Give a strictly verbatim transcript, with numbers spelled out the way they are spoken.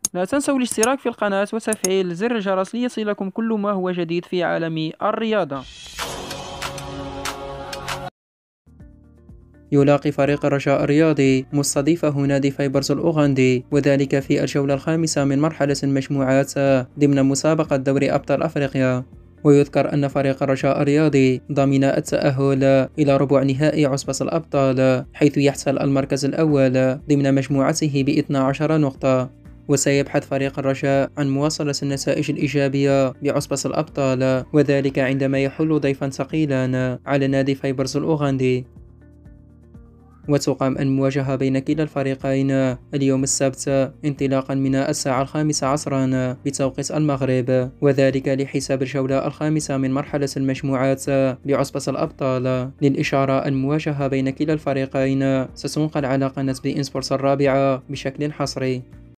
لا تنسوا الاشتراك في القناة وتفعيل زر الجرس ليصلكم كل ما هو جديد في عالم الرياضة. يلاقي فريق الرجاء الرياضي مستضيفه نادي فايبرز الأوغندي، وذلك في الجولة الخامسة من مرحلة المجموعات ضمن مسابقة دوري أبطال أفريقيا. ويذكر أن فريق الرجاء الرياضي ضمن التأهل إلى ربع نهائي عصبة الأبطال، حيث يحتل المركز الأول ضمن مجموعته ب اثنتي عشرة نقطة. وسيبحث فريق الرجاء عن مواصلة النتائج الإيجابية بعصبة الأبطال، وذلك عندما يحل ضيفا ثقيلا على نادي فايبرز الأوغندي. وتقام المواجهة بين كلا الفريقين اليوم السبت انطلاقا من الساعة الخامسة عصرا بتوقيت المغرب، وذلك لحساب الجولة الخامسة من مرحلة المجموعات بعصبة الأبطال. للإشارة، المواجهة بين كلا الفريقين ستنقل على قناة بي إن سبورتس الرابعة بشكل حصري.